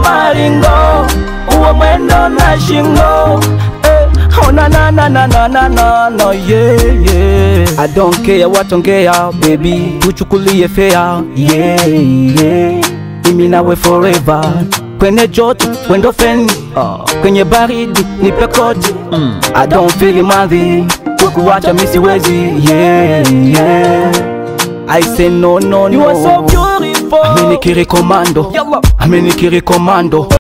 maringo, uwe mwendo na shingo. Oh na na na na na na na na, yeah yeah. I don't care what ongea, baby, tuchukulie fair, yeah yeah. Mimi nawe forever, kwenye joto wendo feni, kwenye baridi nipe koti. I don't feel madhi, kukuacha mimi siwezi, yeah yeah. I say no no no. You are so beautiful. Amenikiri komando, amenikiri komando.